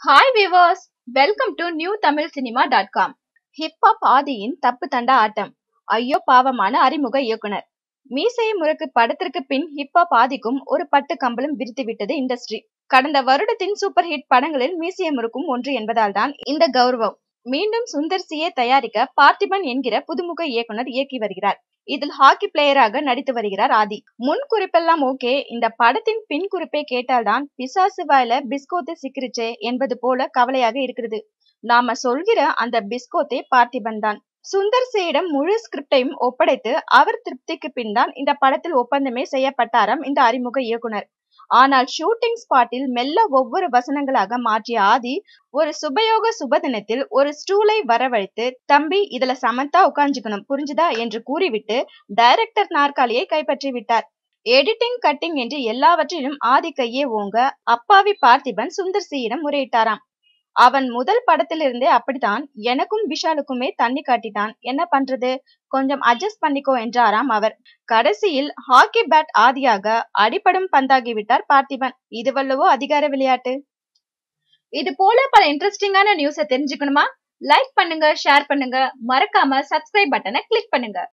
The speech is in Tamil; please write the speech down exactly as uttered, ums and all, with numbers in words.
Hi viewers, welcome to new tamil cinema dot com. Hip hop ஆதியின் தப்பு தண்டா ஆட்டம். ஐயோ பாவமான அறிமுக இயக்குனர். மீசை முறுக்கு படத்திற்கு பின் ஹிப் ஹாப் ஆதிக்கும் ஒரு பட்டு கம்பளம் விரித்து விட்டது இண்டஸ்ட்ரி. கடந்த வருடத்தின் சூப்பர் ஹிட் படங்களில் மீசையை முறுக்கும் ஒன்று என்பதால் தான் இந்த கௌரவம். மீண்டும் சுந்தர் சியை தயாரிக்க பார்த்திபன் என்கிற புதுமுக இயக்குனர் இயக்கி வருகிறார். இதில் ஹாக்கி பிளேயராக நடித்து வருகிறார் ஆதி. முன் குறிப்பெல்லாம் ஓகே, இந்த படத்தின் பின் குறிப்பை கேட்டால்தான் பிசாசு வாயில பிஸ்கோத்து சிக்கிருச்சே என்பது போல கவலையாக இருக்கிறது. நாம சொல்கிற அந்த பிஸ்கோத்தே பார்த்திபன் தான். சுந்தர் சியிடம் முழு ஸ்கிரிப்டையும் ஒப்படைத்து அவர் திருப்திக்கு பின் தான் இந்த படத்தில் ஒப்பந்தமே செய்யப்பட்டாராம் இந்த அறிமுக இயக்குனர். ஆனால் ஷூட்டிங் ஸ்பாட்டில் மெல்ல ஒவ்வொரு வசனங்களாக மாற்றிய ஆதி ஒரு சுபயோக சுபதினத்தில் ஒரு ஸ்டூலை வரவழைத்து, தம்பி இதுல சமந்தா உட்கார்ந்துக்கணும் புரிஞ்சுதா என்று கூறிவிட்டு டைரக்டர் நாற்காலியை கைப்பற்றி விட்டார். எடிட்டிங் கட்டிங் என்று எல்லாவற்றிலும் ஆதி கையே ஓங்க அப்பாவி பார்த்திபன் சுந்தர் சியிடம் முறையிட்டாராம். அவன் முதல் படத்திலிருந்தே அப்படித்தான், எனக்கும் விஷாலுக்குமே தண்ணி காட்டிட்டான், என்ன பண்றது, கொஞ்சம் அட்ஜஸ்ட் பண்ணிக்கோ என்றாராம் அவர். கடைசியில் ஹாக்கி பேட் ஆதியாக அடிப்படும் பந்தாகிவிட்டார் பார்த்திபன். இதுவல்லவோ அதிகார விளையாட்டு. இது போல பல இன்ட்ரெஸ்டிங்கான நியூஸை தெரிஞ்சுக்கணுமா? லைக் பண்ணுங்க, ஷேர் பண்ணுங்க, மறக்காம சப்ஸ்கிரைப் பட்டனை கிளிக் பண்ணுங்க.